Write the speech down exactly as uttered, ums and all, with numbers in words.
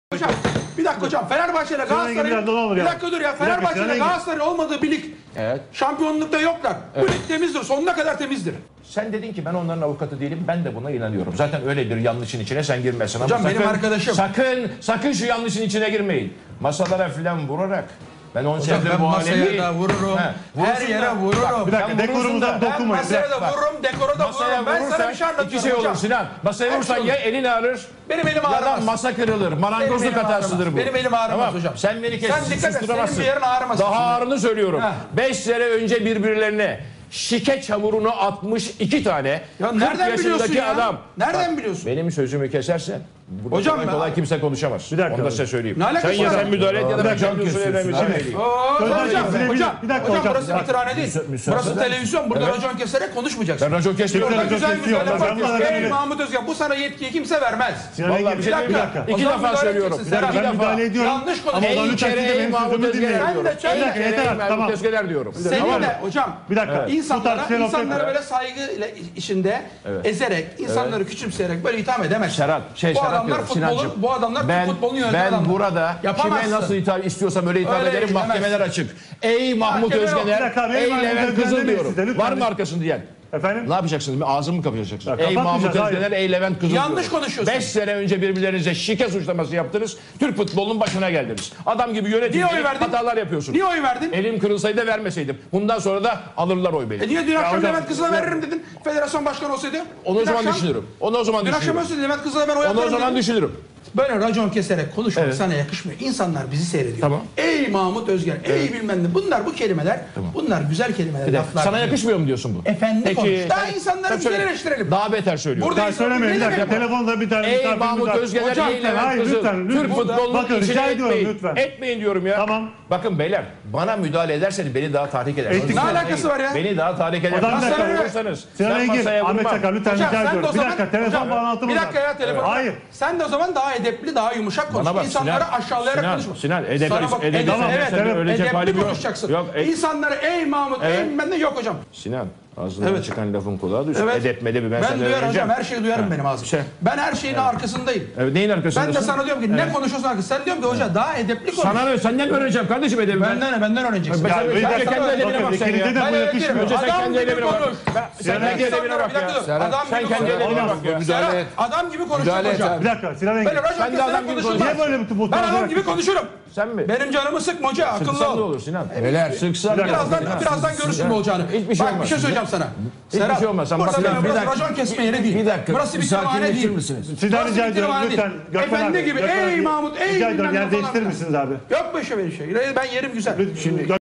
Hocam bir dakika hocam, Fenerbahçe'yle Galatasaray'ın bir dakika dur ya, Fenerbahçe'yle Galatasaray'ın olmadığı bir lig, evet, şampiyonlukta yoklar. Evet. Bu lig temizdir, sonuna kadar temizdir. Sen dedin ki ben onların avukatı değilim, ben de buna inanıyorum. Zaten öyle bir yanlışın içine sen girmesin. Hocam ama benim sakın, arkadaşım. Sakın, sakın şu yanlışın içine girmeyin. Masalara filan vurarak. Ben on Hocam senedir ben bu masaya da vururum, He, her yere da. vururum. Bir dakika, dekorumuza Ben dokunmayın. masaya da vururum, dekora da vururum. Ben sana bir şey anlatıyorum iki şey olur hocam. Sinan. Masaya Her vursan şey ya elin ağrır, Benim elim ya da ağrımaz. masa kırılır. Marangozluk Benim elim hatasıdır ağrımaz. bu. Benim elim ağrımaz Tamam. hocam. Sen beni kes, Sen dikkat et, senin susturamazsın. bir yerin ağrımasın. Daha ağrını söylüyorum. Ha. Beş sene önce birbirlerine şike çamurunu atmış iki tane Ya kırk nereden biliyorsun yaşındaki ya? adam. Nereden Bak, biliyorsun? Benim sözümü kesersen burada Hocam kolay ben- kolay kimse konuşamaz. Bir dakika. Onu da size söyleyeyim. Ne alakası sen ya var? sen müdahale et ya da ben dakika, kendi usullerimi söyleyeyim. Oo, Hocam, hocam, bir- hocam, bir dakika hocam hocam. burası Bak, bitirhane değil. müsaade Burası eder. televizyon. Burada Evet. racon keserek konuşmayacaksın. Ben racon kesmiyorum. Burada Racon güzel kesiyor. güzel Ben laf bana yapıyorsun. Ey öyle- Mahmut Özgen, bu sana yetkiyi kimse vermez. Sinan Vallahi Engin, bir şey Bir diyeyim. dakika. İki O zaman defa müdahale söylüyorum. edeceksin İki Ben defa. müdahale ediyorum. Yanlış Ama konuşuyorsun. o zaman Ey lütfen kere siz de ey benim Mahmut sözümü Özgener dinleyin. Ben de diyorum. çok- Ey Bir dakika, kere yeter ey artık, Mahmut tamam. Özgener diyorum. Senin Tamam mı? de hocam Bir dakika. Bu insanlara, tartışmaya laf insanlara etme. böyle saygıyla içinde ezerek, insanları küçümseyerek böyle itham edemez. Serhat, şey bu Serhat adamlar diyorum, futbolun, Sinancığım. bu adamlar ben, Türk futbolunu yöneten Ben adamlar. burada Yapamazsın. kime nasıl hitap istiyorsam öyle hitap Öyle ederim. gidemezsin. Mahkemeler açık. Ey Mahmut Mahkeme yok. Özgener, Bir dakika, ey ey Mahmut Levent Özgener Kızıl demeyin diyorum. siz de, lütfen. Var mı arkasını diyen? Efendim? Ne yapacaksınız? Ağzımı mı kapatacaksınız? Ya, Ey Mahmut kapatmayacağız, Özgener, hayır. ey Levent Kızıl Yanlış diyorum. konuşuyorsun. Beş sene önce birbirlerinize şike suçlaması yaptınız. Türk futbolunun başına geldiniz. Adam gibi Niye oy yönetim verdin? hatalar yapıyorsunuz. Niye oy verdin? Elim kırılsaydı da vermeseydim. Bundan sonra da alırlar oy beni. E niye dün akşam hocam- Levent Kızıl'a veririm dedin? Federasyon başkanı olsaydı. Onu o Dün zaman akşam- düşünürüm. Onu o zaman Dün akşam düşünürüm. olsaydı Levent Kızıl'a ben oy Onu atarım o zaman dedin. düşünürüm. Böyle racon keserek konuşmak Evet. sana yakışmıyor. İnsanlar bizi seyrediyor. Tamam. Ey Mahmut Özgen, ey bilmem ne. Bunlar bu kelimeler, bunlar güzel kelimeler, Bir de laflar. sana yakışmıyor mu diyorsun bu? Efendi konuş. Daha sen- insanları sen güzel söyle. eleştirelim. Daha beter söylüyorum. Burada Daha söylemeyin. Bir Ne dakika. demek bu? Telefonda bir tane Ey misafirimiz Mahmut var. Özgener, Hocam, ey Levent hayır, Kızıl. lütfen, lütfen. Türk futbolunun Bakın, içine rica ediyorum, etmeyin. lütfen. Etmeyin diyorum ya. Tamam. Bakın beyler, bana müdahale ederseniz beni daha tahrik edersiniz. Ettik. Ne Beni- alakası var ya? Beni daha tahrik edersiniz. Hocam, bir Masaya dakika. vurursanız, Sinan ben Engin, masaya Ahmet vurmam. Çakar lütfen Hocam rica sen de o ediyorum. Bir zaman, dakika, telefon hocam, bağlantımız bir var. dakika ya telefon. Hayır. Sen de o zaman daha edepli, daha yumuşak konuş. Bana bak, İnsanları Sinan, aşağılayarak Sinan, konuşma. Sinan, edep- Sana bak, edep- edep- tamam, evet, sen de ölecek edepli halim yok. konuşacaksın. Yok, e- İnsanları ey Mahmut, ey Evet. bilmem ne yok hocam. Sinan, ağzından Evet. çıkan lafın kulağa düşsün. Evet. Edep medep ben, Ben senden duyarım öğreneceğim. hocam, her şeyi duyarım Ha. benim ağzım. Şey- Ben her şeyin arkasındayım. Evet, neyin arkasındasın? Ben de sana diyorum ki ne konuşuyorsun arkasında? Sen diyorum ki hoca daha edepli konuş. Sana ne? Senden mi öğreneceğim kardeşim edebi? Benden ne? Benden öğreneceksin. Ben- Ya, sen- bir önce dakika, kendi edebine bakın, bak sen ikinize ya. de Ben bu öyle yakışmıyor. diyorum. Önce sen Adam kendi gibi edebine bak. konuş. Ben- Sen Ben kendi edebine insanlara- bak bir dakika ya. dur. Serhat, Adam sen gibi kendi konuş. edebine bak ya. Serhat, Müdahale et. adam gibi konuşacak Müdahale et hocam. abi. Bir dakika Sinan Engin. Böyle racon Sen de keserek adam gibi konuşulmaz. Niye böyle bir bu Ben adam gibi konuşurum. Sen mi? Benim canımı sıkma hoca, akıllı Sıksan ne ol. olur Sinan? Neler? Sıksan Birazdan, birazdan görürsün ne olacağını. Hiçbir şey Bak olmaz. bir şey söyleyeceğim sana. Hiçbir Serhat, şey olmaz. Sen burası, bak- burası bir dakika. racon kesme yeri değil. Bir dakika. Burası bir Bir kütüphane sakinleşir değil. misiniz? Sizden Burası rica bir ediyorum kütüphane lütfen. değil. Gökmen Efendi abi, gibi Gökmen ey abi, Mahmut, ey rica ediyorum bilmem ne yer falan değiştirir filan. misiniz abi? Yok böyle şey, şey. Ben yerim güzel. Şimdi